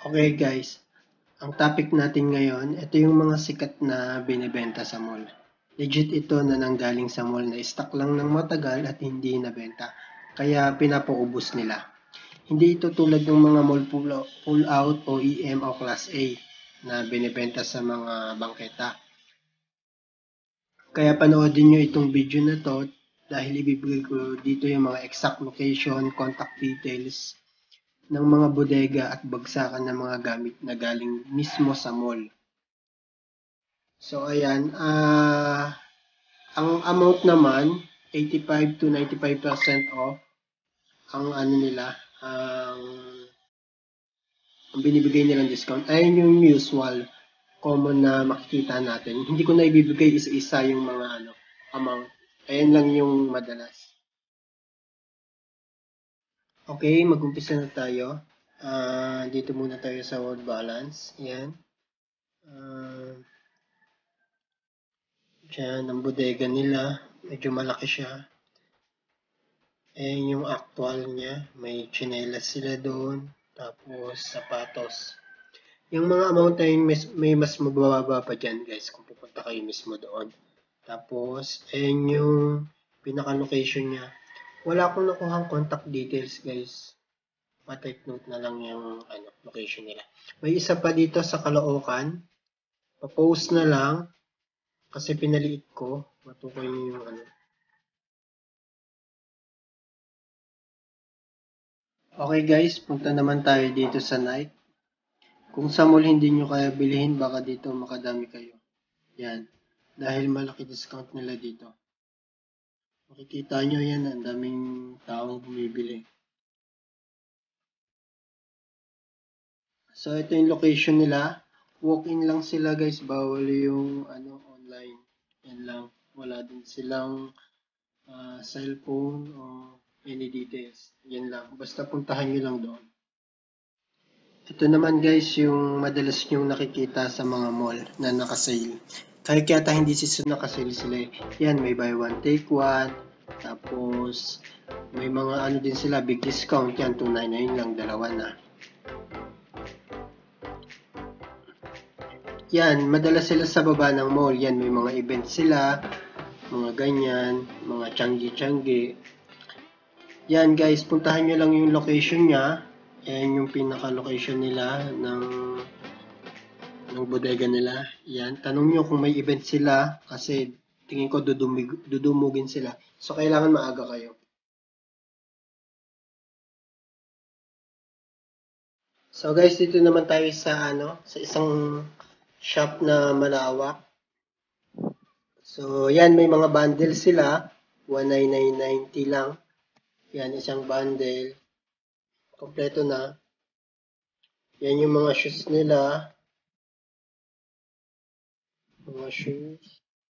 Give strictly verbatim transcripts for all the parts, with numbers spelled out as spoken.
Okay guys, ang topic natin ngayon, ito yung mga sikat na binibenta sa mall. Legit ito na nanggaling sa mall na stock lang ng matagal at hindi nabenta. Kaya pinapaubos nila. Hindi ito tulad ng mga mall pull out o E M o Class A na binibenta sa mga bangketa. Kaya panoodin nyo itong video na to dahil ibibigay ko dito yung mga exact location, contact details ng mga bodega at bagsakan ng mga gamit na galing mismo sa mall. So ayan, uh, ang amount naman eighty-five to ninety-five percent off ang ano nila, ang, ang binibigay nilang discount. Ayan yung usual common na makikita natin. Hindi ko na ibibigay isa-isa yung mga ano amount. Ayan lang yung madalas. Okay, mag-umpisa na tayo. Uh, dito muna tayo sa world balance. Ayan. Uh, Diyan, ang bodega nila. Medyo malaki siya. Ayan yung actual niya. May chinelas sila doon. Tapos, sapatos. Yung mga amount na yun, may mas mababa pa dyan, guys, kung pupunta kayo mismo doon. Tapos, ayan yung pinaka-location niya. Wala akong nakuhang contact details, guys. Pa-take note na lang yung ano, location nila. May isa pa dito sa Caloocan. Pa-post na lang. Kasi pinaliit ko. Matukoy yung ano. Okay guys, punta naman tayo dito sa night. Kung sa mall hindi nyo kaya bilihin, baka dito makadami kayo. Yan. Dahil malaki discount nila dito. Makikita nyo yan, ang daming taong bumibili. So, ito yung location nila. Walk-in lang sila guys, bawal yung ano online. Yan lang. Wala din silang uh, cellphone o any details. Yan lang. Basta puntahan nyo lang doon. Ito naman guys, yung madalas nyong nakikita sa mga mall na nakasale. Kahit kaya hindi sila nakasale sila. Yan, may buy one, take one. Tapos, may mga ano din sila, big discount. Yan, two ninety-nine lang, dalawa na. Yan, madalas sila sa baba ng mall. Yan, may mga events sila, mga ganyan, mga tiyanggi-tiyanggi. Yan guys, puntahan nyo lang yung location niya. Yan yung pinaka-location nila ng, ng bodega nila. Yan, tanong nyo kung may event sila kasi tingin ko dudumig, dudumugin sila. So, kailangan maaga kayo. So guys, dito naman tayo sa ano, sa isang shop na malawak. So, yan, may mga bundle sila. one ninety-nine ninety lang. Yan, isang bundle. Kompleto na. Yan yung mga shoes nila. Mga shoes.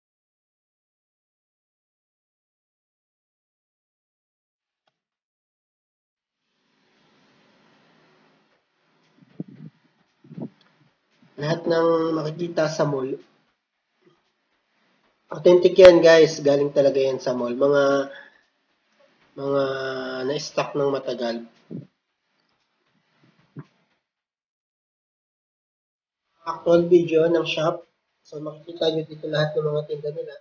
Lahat ng makikita sa mall, authentic yan guys, galing talaga yan sa mall. Mga mga na-stock ng matagal. Actual video ng shop. So makikita nyo dito lahat ng mga tinda nila.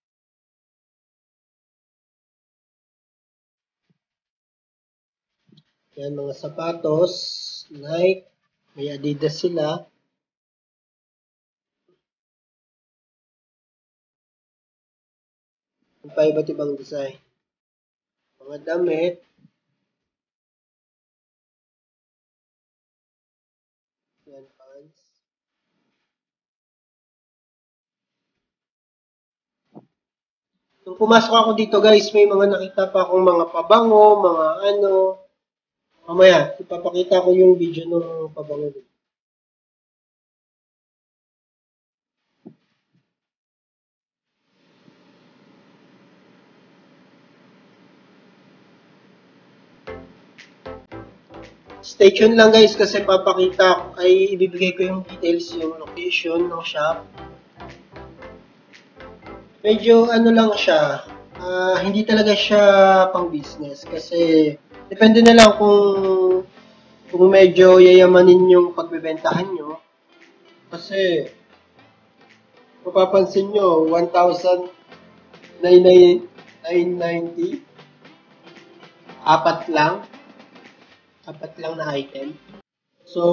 Yan mga sapatos, Nike, may Adidas sila. Pa iba't ibang design. Mga damit. Yan, pants. Nung pumasok ako dito guys, may mga nakita pa akong mga pabango, mga ano. Mamaya, ipapakita ko yung video ng pabango dito. Stay tuned lang guys kasi papakita ay ibibigay ko yung details, yung location ng shop. Medyo ano lang siya, uh, hindi talaga siya pang business kasi depende na lang kung kung medyo yayamanin yung pagbebentahan nyo, kasi mapapansin nyo, one thousand nine hundred ninety, apat lang, apat lang na item. So,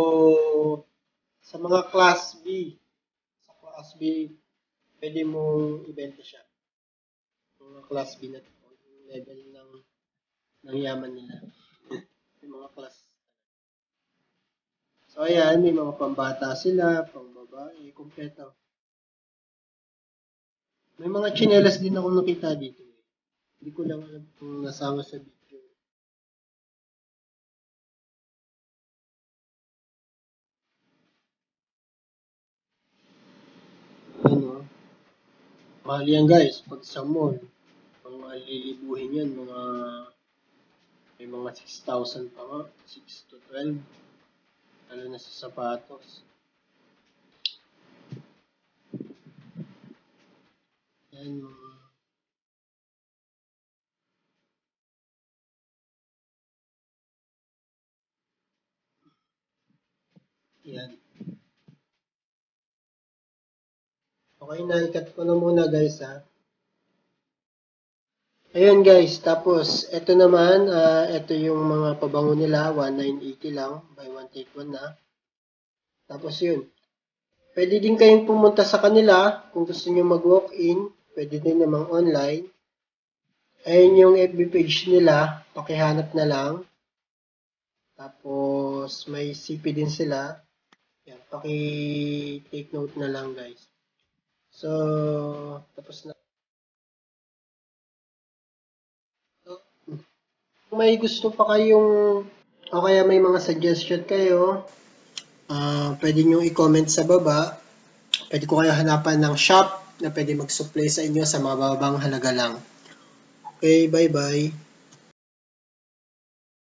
sa mga class B, sa class B, pwede mong ibenta siya. Mga class B na yung level ng, ng yaman nila. Yung mga class. So, ayan, may mga pambata sila, pangbabae, kompleto. May mga tsinelas din ako nakita dito. Hindi ko lang alam kung nasama sa video. Ano? Mahal yan guys, pag sa mall. Mga lilibuhin yan, mga may mga six thousand pa nga, six to twelve. Lalo na sa sapatos. Yan mga yan. Okay, naikat ko na muna guys ha. Ayun guys, tapos ito naman, uh, ito yung mga pabango nila, nineteen eighty lang, buy one take one na. Tapos yun, pwede din kayong pumunta sa kanila kung gusto nyo mag-walk-in, pwede din namang online. Ayun yung F B page nila, pakihanap na lang. Tapos may C P din sila. Yan, paki-take note na lang guys. So, tapos na. Kung may gusto pa kayong, o kaya may mga suggestion kayo, uh, pwede nyo i-comment sa baba. Pwede ko kayo hanapan ng shop na pwede mag-supply sa inyo sa mababang halaga lang. Okay, bye-bye.